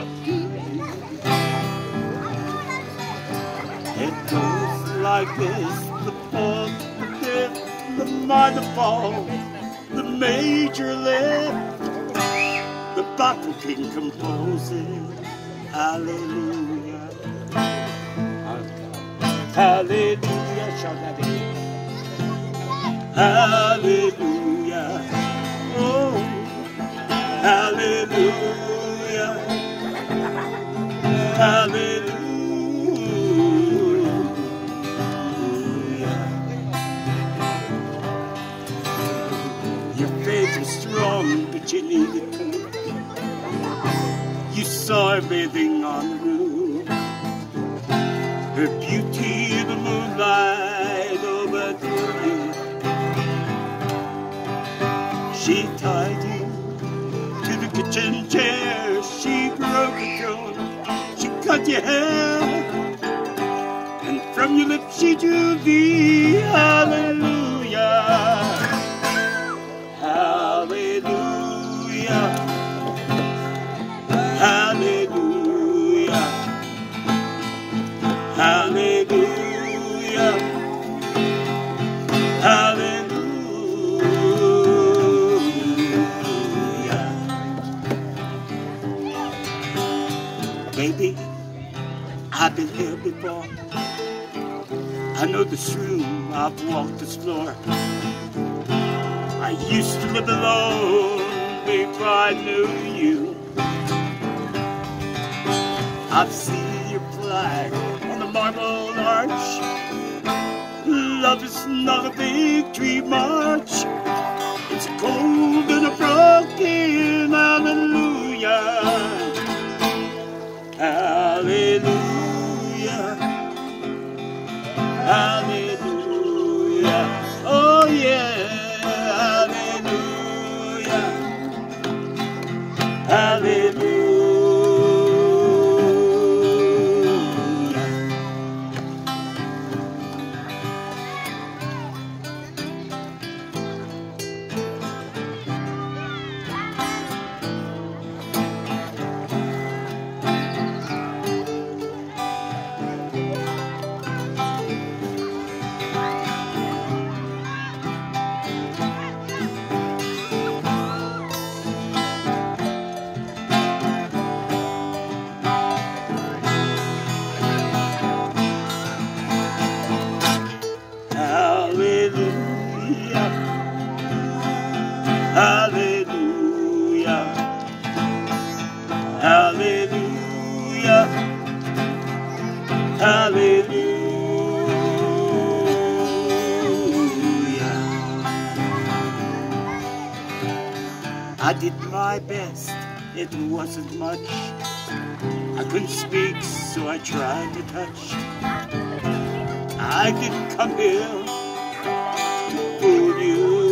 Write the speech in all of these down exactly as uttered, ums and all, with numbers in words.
It goes like this: the fourth, the fifth, the minor fall, the major lift, the bottle king composes. Hallelujah, hallelujah, shout that again. Hallelujah, oh, hallelujah, hallelujah. Your faith was strong, but you needed proof. You saw her bathing on the roof. Her beauty, the moonlight overthrew you. She tied you to the kitchen chair. She broke the throne. She cut your hair. And from your lips she drew thee. Hallelujah. Hallelujah. Hallelujah. Hallelujah. Hallelujah. Baby, I've been here before. I know this room, I've walked this floor. I used to live alone before I knew you. I've seen your flag on the marble arch. Love is not a victory march. It's a cold and a broken hallelujah. Hallelujah. Hallelujah. Oh yeah. Hallelujah. Hallelujah. Hallelujah. Hallelujah. Hallelujah. I did my best, it wasn't much. I couldn't speak, so I tried to touch. I didn't come here to fool you.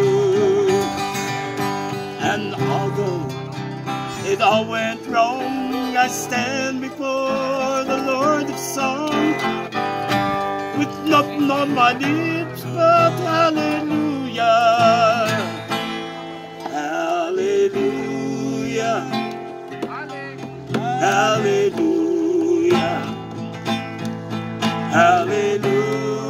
And although it all went wrong, I stand before the Lord of song with nothing on my lips but hallelujah. Hallelujah. Hallelujah. Hallelujah.